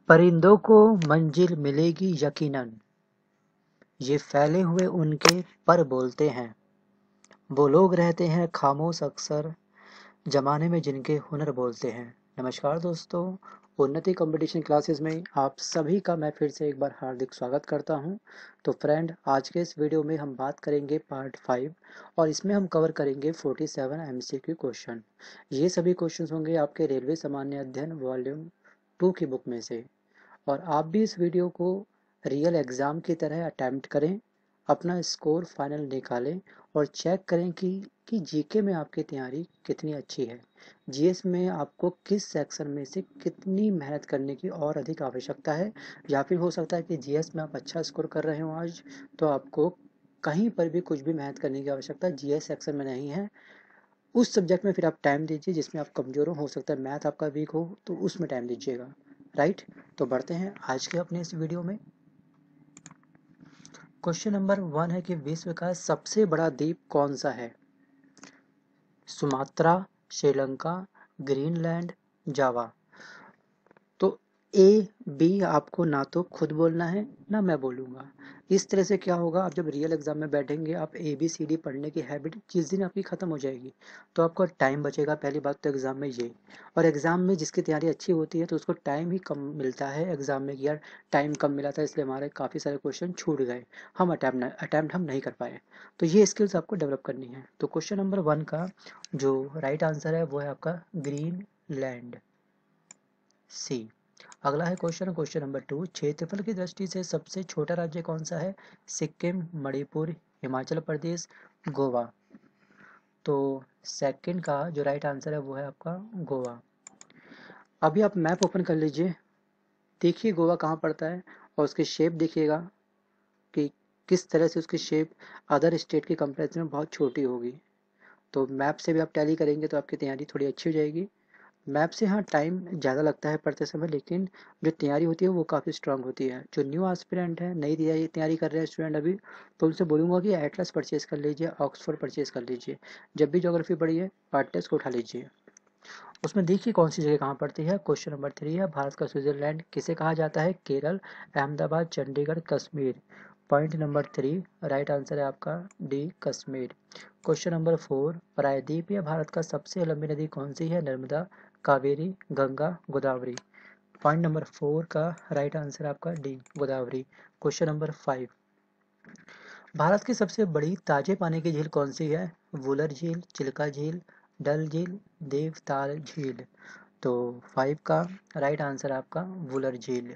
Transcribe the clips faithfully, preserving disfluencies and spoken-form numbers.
परिंदों को मंजिल मिलेगी यकीनन, ये फैले हुए उनके पर बोलते हैं। वो लोग रहते हैं खामोश अक्सर, जमाने में जिनके हुनर बोलते हैं। नमस्कार दोस्तों, उन्नति कंपटीशन क्लासेस में आप सभी का मैं फिर से एक बार हार्दिक स्वागत करता हूं। तो फ्रेंड, आज के इस वीडियो में हम बात करेंगे पार्ट फाइव और इसमें हम कवर करेंगे सैंतालीस एमसीक्यू क्वेश्चन। ये सभी क्वेश्चन होंगे आपके रेलवे सामान्य अध्ययन वॉल्यूम टू की बुक में से। और आप भी इस वीडियो को रियल एग्ज़ाम की तरह अटैम्प्ट करें, अपना स्कोर फाइनल निकालें और चेक करें कि कि जीके में आपकी तैयारी कितनी अच्छी है। जीएस में आपको किस सेक्शन में से कितनी मेहनत करने की और अधिक आवश्यकता है, या फिर हो सकता है कि जीएस में आप अच्छा स्कोर कर रहे हो आज, तो आपको कहीं पर भी कुछ भी मेहनत करने की आवश्यकता जीएस सेक्शन में नहीं है। उस सब्जेक्ट में फिर आप टाइम दीजिए जिसमें आप कमज़ोर हो हो सकता है मैथ आपका वीक हो, तो उसमें टाइम दीजिएगा। राइट, तो बढ़ते हैं आज के अपने इस वीडियो में। क्वेश्चन नंबर वन है कि विश्व का सबसे बड़ा द्वीप कौन सा है? Sumatra, Sri Lanka, Greenland, Java. तो ए बी आपको ना तो खुद बोलना है ना मैं बोलूँगा। इस तरह से क्या होगा, आप जब रियल एग्जाम में बैठेंगे आप ए बी सी डी पढ़ने की हैबिट जिस दिन आपकी ख़त्म हो जाएगी तो आपका टाइम बचेगा। पहली बात तो एग्ज़ाम में ये, और एग्ज़ाम में जिसकी तैयारी अच्छी होती है तो उसको टाइम ही कम मिलता है एग्ज़ाम में कि यार टाइम कम मिला था इसलिए हमारे काफ़ी सारे क्वेश्चन छूट गए, हम अटैम्प्ट अटैम्प्ट हम नहीं कर पाए। तो ये स्किल्स आपको डेवलप करनी है। तो क्वेश्चन नंबर वन का जो राइट आंसर है वो है आपका ग्रीन लैंड, सी। अगला है क्वेश्चन क्वेश्चन नंबर टू, क्षेत्रफल की दृष्टि से सबसे छोटा राज्य कौन सा है? सिक्किम, मणिपुर, हिमाचल प्रदेश, गोवा। तो सेकंड का जो राइट आंसर है वो है आपका गोवा। अभी आप मैप ओपन कर लीजिए, देखिए गोवा कहाँ पड़ता है और उसकी शेप देखिएगा कि किस तरह से उसकी शेप अदर स्टेट के कंपेरिजन में बहुत छोटी होगी। तो मैप से भी आप टैली करेंगे तो आपकी तैयारी थोड़ी अच्छी हो जाएगी। मैप से हाँ टाइम ज़्यादा लगता है पढ़ते समय, लेकिन जो तैयारी होती है वो काफ़ी स्ट्रांग होती है। जो न्यू एस्पिरेंट है, नई तैयारी तैयारी कर रहे हैं स्टूडेंट अभी, तो उनसे बोलूँगा कि एटलस परचेज़ कर लीजिए, ऑक्सफोर्ड परचेज़ कर लीजिए। जब भी ज्योग्राफी पढ़िए पार्ट टेस्ट को उठा लीजिए। उसमें देखिए कौन सी जगह कहाँ पड़ती है। क्वेश्चन नंबर थ्री है, भारत का स्विट्जरलैंड किसे कहा जाता है? Kerala, Ahmedabad, Chandigarh, Kashmir. Point number three right answer है आपका D, Kashmir. Question number four, प्रायद्वीप या भारत का सबसे लंबी नदी कौन सी है? Narmada, Kaveri, Ganga, Godavari. Point number four का राइट आंसर आपका D, Godavari. Question number five, Bharat की सबसे बड़ी ताजे पानी की झील कौन सी है? वुलर झील, चिल्का झील, डल झील, देवताल झील। तो फाइव का राइट आंसर आपका वुलर झील।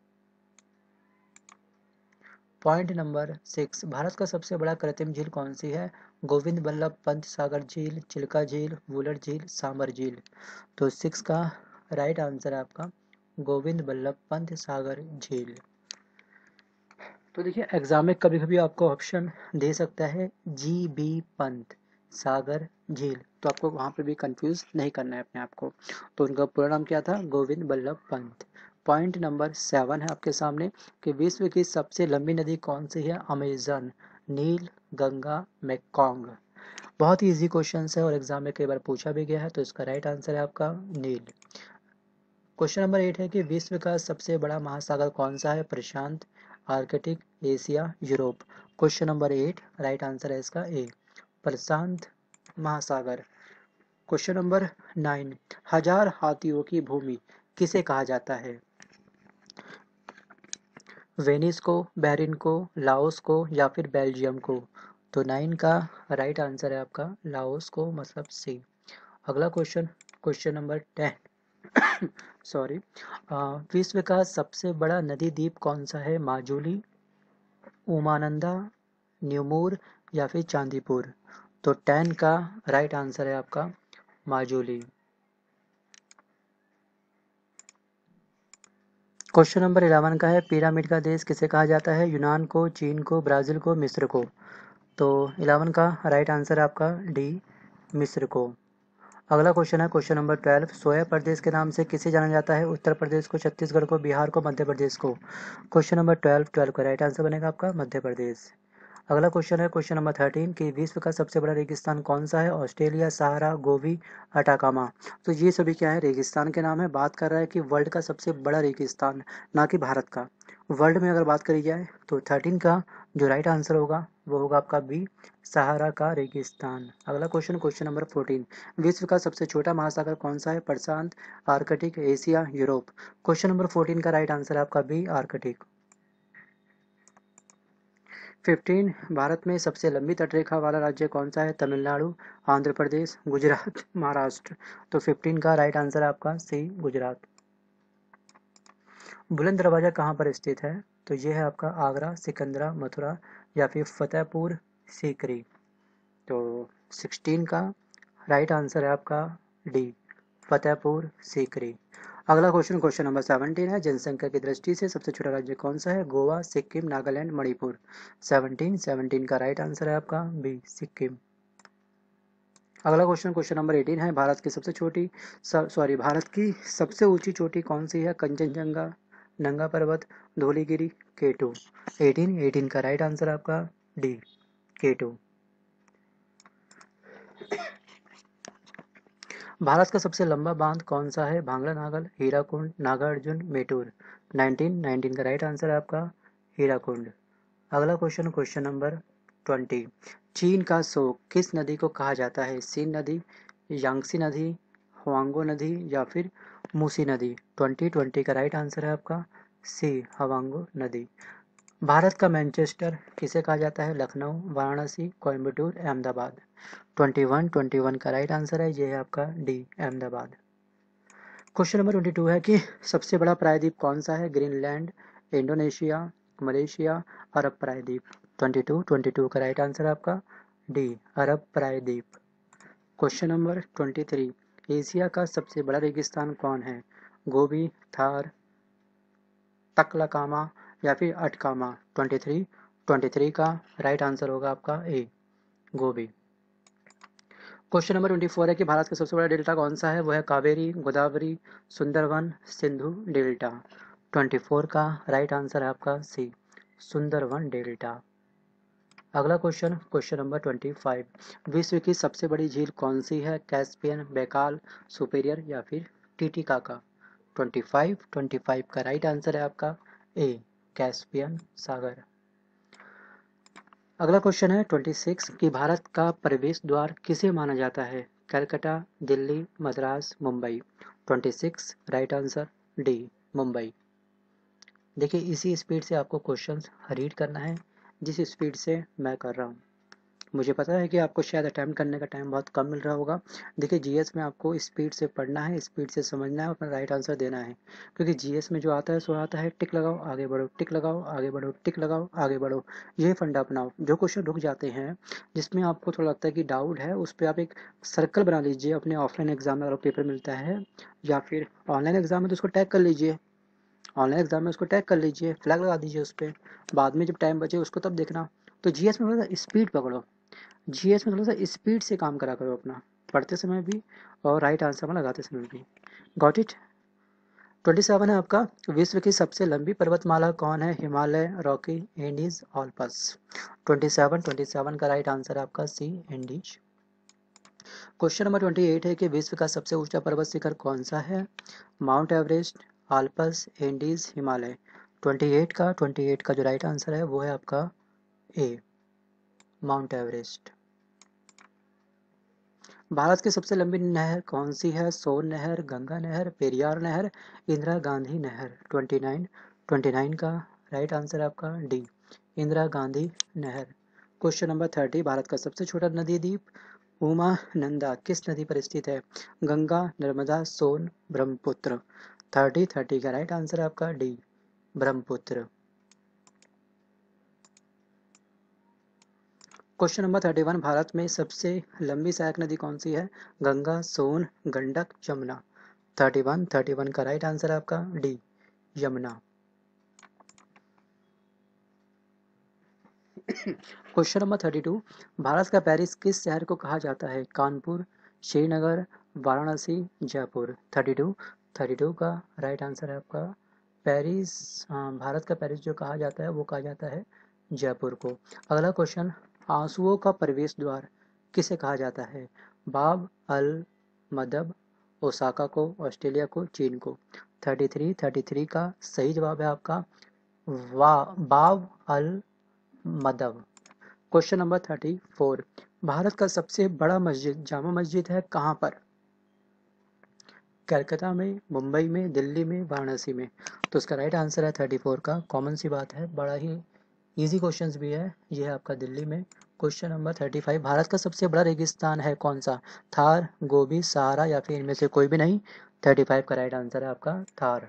पॉइंट नंबर सिक्स, भारत का सबसे बड़ा कृत्रिम झील कौन सी है? गोविंद बल्लभ पंत सागर झील, चिल्का झील, वुलर झील, सांबर झील। तो सिक्स का राइट आंसर है आपका गोविंद बल्लभ पंत सागर झील। तो देखिए एग्जाम में कभी कभी आपको ऑप्शन दे सकता है जी बी पंत सागर झील, तो आपको वहाँ पर भी कंफ्यूज नहीं करना है अपने आप को। तो उनका पूरा नाम क्या था? Govind Ballabh Pant. Point number seven है आपके सामने कि विश्व की सबसे लंबी नदी कौन सी है? अमेजन, नील, गंगा, मेकोंग। बहुत ही इजी क्वेश्चन है और एग्जाम में कई बार पूछा भी गया है, तो इसका राइट आंसर है आपका नील। क्वेश्चन नंबर एट है कि विश्व का सबसे बड़ा महासागर कौन सा है? प्रशांत, Arctic, Asia, Europe. Question number eight right answer है इसका ए, प्रशांत महासागर। क्वेश्चन नंबर नाइन, हजार हाथियों की भूमि किसे कहा जाता है? वेनिस को, बहरीन को, लाओस को या फिर बेल्जियम को। तो नाइन का राइट आंसर है आपका लाओस को, मतलब सी। अगला question question number ten sorry, विश्व का सबसे बड़ा नदी द्वीप कौन सा है? माजुली, उमानंदा, न्यूमूर या फिर चांदीपुर। तो टेन का राइट आंसर है आपका माजुली। क्वेश्चन नंबर इलेवन का है, पिरामिड का देश किसे कहा जाता है? यूनान को, चीन को, ब्राज़ील को, मिस्र को। तो इलेवन का राइट आंसर है आपका डी, मिस्र को। अगला क्वेश्चन है क्वेश्चन नंबर ट्वेल्व, सोया प्रदेश के नाम से किसे जाना जाता है? उत्तर प्रदेश को, छत्तीसगढ़ को, बिहार को, मध्य प्रदेश को। क्वेश्चन नंबर ट्वेल्व ट्वेल्व का राइट आंसर बनेगा आपका मध्य प्रदेश। अगला क्वेश्चन है क्वेश्चन नंबर थर्टीन कि विश्व का सबसे बड़ा रेगिस्तान कौन सा है? Australia, Sahara, Gobi, Atacama. तो ये सभी क्या है? रेगिस्तान के नाम है। बात कर रहा है कि वर्ल्ड का सबसे बड़ा रेगिस्तान, ना कि भारत का। वर्ल्ड में अगर बात करी जाए तो थर्टीन का जो राइट आंसर होगा वो होगा आपका बी, सहारा का रेगिस्तान। अगला क्वेश्चन क्वेश्चन नंबर फोर्टीन, विश्व का सबसे छोटा महासागर कौन सा है? प्रशांत, Arctic, Asia, Europe. Question number fourteen का राइट आंसर है आपका बी, आर्कटिक। फिफ्टीन, भारत में सबसे लंबी तटरेखा वाला राज्य कौन सा है? तमिलनाडु, आंध्र प्रदेश, गुजरात, महाराष्ट्र। तो फिफ्टीन का राइट आंसर है आपका सी, गुजरात। बुलंद दरवाजा कहाँ पर स्थित है? तो ये है आपका आगरा, सिकंदरा, मथुरा या फिर फतेहपुर सीकरी। तो सिक्सटीन का राइट आंसर है आपका डी, फतेहपुर सीकरी। अगला क्वेश्चन क्वेश्चन नंबर सेवनटीन है, जनसंख्या की दृष्टि से सबसे छोटा राज्य कौन सा है? गोवा, सिक्किम, नागालैंड, मणिपुर। सेवनटीन सेवनटीन का राइट आंसर है आपका बी, सिक्किम। अगला क्वेश्चन क्वेश्चन नंबर एटीन है, भारत की सबसे छोटी सॉरी भारत की सबसे ऊंची चोटी कौन सी है? Kanchenjunga, Nanga Parbat, Dhaulagiri, K two. Eighteen eighteen का राइट आंसर आपका डी, केटू। भारत का सबसे लंबा बांध कौन सा है? भांगड़ा नागल, हीराकुंड, नागार्जुन, मेटूर। नाइनटीन नाइनटीन का राइट आंसर है आपका हीराकुंड। अगला क्वेश्चन क्वेश्चन नंबर ट्वेंटी, चीन का शोक किस नदी को कहा जाता है? सीन नदी, यांगसी नदी, हवांगो नदी या फिर मूसी नदी। ट्वेंटी ट्वेंटी का राइट आंसर है आपका सी, हवांगो नदी। भारत का मैनचेस्टर किसे कहा जाता है? Lucknow, Varanasi, Coimbatore, Ahmedabad. Twenty one twenty one का राइट आंसर है ये है आपका D, Ahmedabad. Question number twenty two है कि सबसे बड़ा प्रायद्वीप कौन सा है? ग्रीनलैंड, इंडोनेशिया, मलेशिया, अरब प्रायद्वीप। ट्वेंटी टू ट्वेंटी टू का राइट आंसर है आपका डी, अरब प्रायद्वीप। Question number twenty three, Asia का सबसे बड़ा रेगिस्तान कौन है? गोबी, थार, तकलाकामा या फिर Atacama. Twenty three twenty three का राइट आंसर होगा आपका A, Gobi. Question number twenty four है कि भारत का सबसे बड़ा डेल्टा कौन सा है? वो है Kaveri, Godavari, Sundarban, Sindhu delta. Twenty four का राइट आंसर है आपका सी, सुंदरवन डेल्टा। अगला question question number twenty five, विश्व की सबसे बड़ी झील कौन सी है? कैस्पियन, बैकाल, सुपेरियर या फिर Titicaca. Twenty five twenty five का राइट आंसर है आपका ए, कैस्पियन सागर। अगला क्वेश्चन है ट्वेंटी सिक्स कि भारत का प्रवेश द्वार किसे माना जाता है? Calcutta, Delhi, Madras, Mumbai. Twenty six right answer D, Mumbai. देखिए इसी स्पीड से आपको क्वेश्चंस रीड करना है जिस स्पीड से मैं कर रहा हूँ। मुझे पता है कि आपको शायद अटैम्प्ट करने का टाइम बहुत कम मिल रहा होगा। देखिए जीएस में आपको स्पीड से पढ़ना है, स्पीड से समझना है और अपना राइट आंसर देना है, क्योंकि जीएस में जो आता है सो आता है टिक लगाओ आगे बढ़ो, टिक लगाओ आगे बढ़ो, टिक लगाओ आगे बढ़ो। ये फंडा अपनाओ। जो क्वेश्चन रुक जाते हैं जिसमें आपको थोड़ा लगता है कि डाउट है, उस पर आप एक सर्कल बना लीजिए। अपने ऑफलाइन एग्जाम में अगर पेपर मिलता है या फिर ऑनलाइन एग्जाम में तो उसको टैग कर लीजिए। ऑनलाइन एग्जाम में उसको टैग कर लीजिए, फ्लैग लगा दीजिए उस पर। बाद में जब टाइम बचे उसको तब देखना। तो जीएस में थोड़ा सा स्पीड पकड़ो, जीएस में थोड़ा सा स्पीड से काम करा करो अपना, पढ़ते समय भी और राइट आंसर में लगाते समय भी। Got it. ट्वेंटी सेवन है आपका, विश्व की सबसे लंबी पर्वतमाला कौन है? Himalaya, Rocky, Andes, Alps. Twenty seven twenty seven का राइट आंसर है आपका C, Andes. Question number twenty eight है कि विश्व का सबसे ऊंचा पर्वत शिखर कौन सा है? Mount Everest, Alps, Andes, Himalaya. Twenty eight का ट्वेंटी एट का जो राइट आंसर है वो है आपका ए, माउंट एवरेस्ट। भारत की सबसे लंबी नहर कौन सी है? सोन नहर, गंगा नहर, पेरियार नहर, इंदिरा गांधी नहर। ट्वेंटी नाइन ट्वेंटी नाइन का राइट आंसर आपका डी, इंदिरा गांधी नहर। क्वेश्चन नंबर थर्टी, भारत का सबसे छोटा नदी द्वीप उमानंदा किस नदी पर स्थित है? गंगा, नर्मदा, सोन, ब्रह्मपुत्र। थर्टी थर्टी का राइट आंसर आपका D, Brahmaputra. Question number thirty one, Bharat में सबसे लंबी सहायक नदी कौन सी है? Ganga, Son, Gandak, Yamuna. Thirty one thirty one का राइट आंसर है आपका D, Yamuna. Question number thirty two, Bharat का पेरिस किस शहर को कहा जाता है? Kanpur, Srinagar, Varanasi, Jaipur. Thirty two thirty two का राइट आंसर है आपका पेरिस। हाँ, भारत का पेरिस जो कहा जाता है वो कहा जाता है जयपुर को। अगला क्वेश्चन, आंसुओं का प्रवेश द्वार किसे कहा जाता है? बाब अल मदब, ओसाका को, ऑस्ट्रेलिया को, चीन को। थर्टी थ्री थर्टी थ्री का सही जवाब है आपका वा बाब अल मदब। Question number thirty four, Bharat का सबसे बड़ा मस्जिद जामा मस्जिद है कहाँ पर? कलकत्ता में, मुंबई में, दिल्ली में, वाराणसी में। तो इसका राइट आंसर है थर्टी फोर का। कॉमन सी बात है, बड़ा ही इजी क्वेश्चंस भी है। ये है आपका दिल्ली में। Question number thirty five, Bharat का सबसे बड़ा रेगिस्तान है कौन सा? थार, गोबी, सहारा या फिर इनमें से कोई भी नहीं। थर्टी फाइव का राइट आंसर है आपका Thar.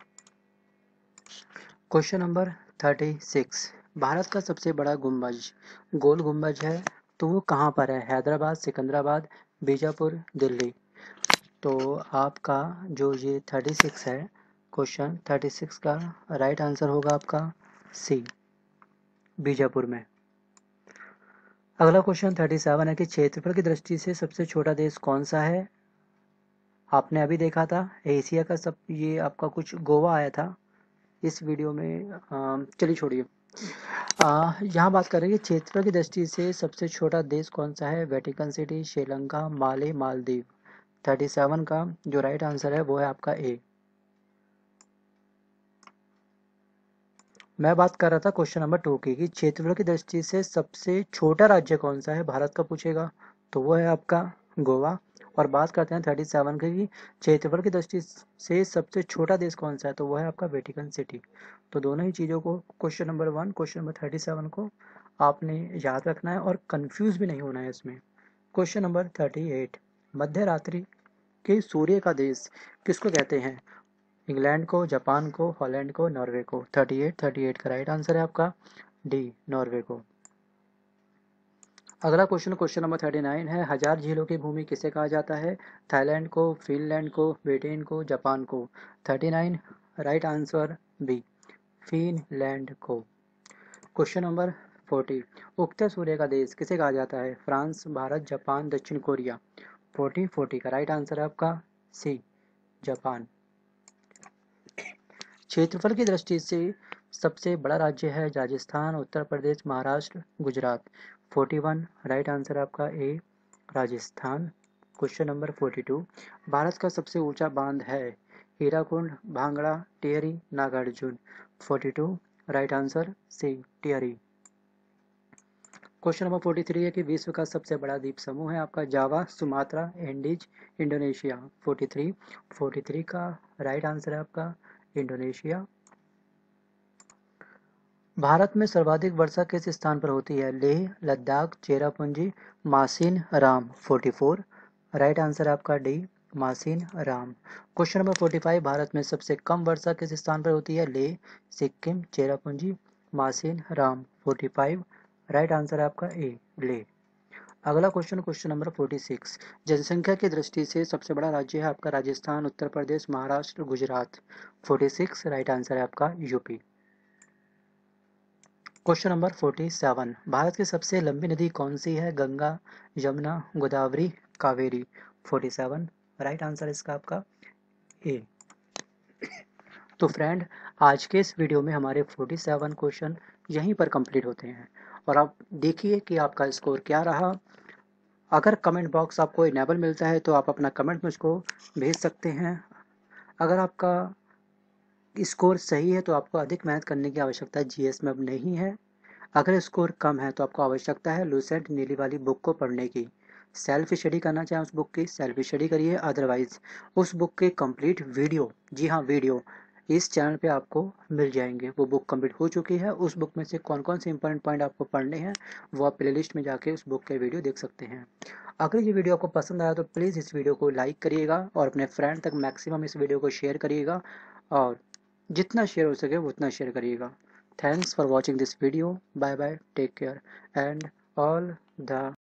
Question number thirty six, Bharat का सबसे बड़ा गुंबज गोल गुंबज है तो वो कहाँ पर है? हैदराबाद, सिकंदराबाद, बीजापुर, दिल्ली। तो आपका जो ये थर्टी सिक्स है क्वेश्चन, थर्टी सिक्स का राइट आंसर होगा आपका सी, बीजापुर में। अगला क्वेश्चन थर्टी सेवन है कि क्षेत्रफल की दृष्टि से सबसे छोटा देश कौन सा है? आपने अभी देखा था एशिया का सब, ये आपका कुछ गोवा आया था इस वीडियो में। चलिए छोड़िए, यहाँ बात करेंगे क्षेत्रफल की दृष्टि से सबसे छोटा देश कौन सा है? Vatican City, Sri Lanka, Male, Maldives. Thirty seven का जो राइट आंसर है वो है आपका ए। मैं बात कर रहा था क्वेश्चन नंबर टू की कि क्षेत्रफल की दृष्टि से सबसे छोटा राज्य कौन सा है भारत का पूछेगा, तो वो है आपका गोवा। और बात करते हैं थर्टी सेवन की कि क्षेत्रफल की दृष्टि से सबसे छोटा देश कौन सा है, तो वो है आपका वेटिकन सिटी। तो दोनों ही चीज़ों को, question number one, question number thirty seven को आपने याद रखना है और कन्फ्यूज भी नहीं होना है इसमें। क्वेश्चन नंबर थर्टी एट, मध्य रात्रि के सूर्य का देश किसको कहते हैं? इंग्लैंड को, जापान को, हॉलैंड को, नॉर्वे को। थर्टी एट थर्टी एट का राइट आंसर है आपका डी, नॉर्वे को। अगला question, question number thirty nine है, हजार झीलों की भूमि किसे कहा जाता है? थाईलैंड को, फिनलैंड को, ब्रिटेन को, जापान को। Thirty nine right answer B, Finland को। क्वेश्चन नंबर फोर्टी, उगते सूर्य का देश किसे कहा जाता है? फ्रांस, भारत, जापान, दक्षिण कोरिया। फोर्टी फोर्टी का राइट आंसर है आपका सी, जापान। क्षेत्रफल की दृष्टि से सबसे बड़ा राज्य है Rajasthan, Uttar Pradesh, Maharashtra, Gujarat. Forty one right answer आपका A, Rajasthan. Question number forty two, Bharat का सबसे ऊंचा बांध है? हीराकुंड, भांगड़ा, Tehri, Nagarjuna. Forty two right answer C, Tehri. Question number forty three है कि विश्व का सबसे बड़ा द्वीप समूह है आपका Java, Sumatra, Andes, Indonesia. Forty three forty three का राइट आंसर है आपका इंडोनेशिया। भारत में सर्वाधिक वर्षा किस स्थान पर होती है? Leh, Ladakh, Cherrapunji, Mawsynram. Forty four right answer आपका D, Mawsynram. Question number forty five, Bharat में सबसे कम वर्षा किस स्थान पर होती है? Leh, Sikkim, Cherrapunji, Mawsynram. Forty five right answer आपका ए, लेह। अगला question, question number forty six, जनसंख्या की दृष्टि से सबसे बड़ा राज्य है आपका Rajasthan, Uttar Pradesh, Maharashtra, Gujarat. Forty six right answer है आपका UP. Question number forty seven, Bharat की सबसे लंबी नदी कौन सी है? Ganga, Yamuna, Godavari, Kaveri. Forty seven right answer इसका आपका ए। तो फ्रेंड, आज के इस वीडियो में हमारे फोर्टी सेवन क्वेश्चन यहीं पर कंप्लीट होते हैं और आप देखिए कि आपका स्कोर क्या रहा। अगर कमेंट बॉक्स आपको इनेबल मिलता है तो आप अपना कमेंट मुझको भेज सकते हैं। अगर आपका स्कोर सही है तो आपको अधिक मेहनत करने की आवश्यकता जीएस में अब नहीं है। अगर स्कोर कम है तो आपको आवश्यकता है लूसेंट नीली वाली बुक को पढ़ने की। सेल्फ स्टडी करना चाहें उस बुक की सेल्फ स्टडी करिए, अदरवाइज उस बुक के कंप्लीट वीडियो, जी हाँ वीडियो, इस चैनल पे आपको मिल जाएंगे। वो बुक कंप्लीट हो चुकी है, उस बुक में से कौन कौन से इंपॉर्टेंट पॉइंट आपको पढ़ने हैं वो आप प्लेलिस्ट में जाके उस बुक के वीडियो देख सकते हैं। अगर ये वीडियो आपको पसंद आया तो प्लीज़ इस वीडियो को लाइक करिएगा और अपने फ्रेंड तक मैक्सिमम इस वीडियो को शेयर करिएगा और जितना शेयर हो सके उतना शेयर करिएगा। Thanks for watching this video. Bye bye. Take care and all the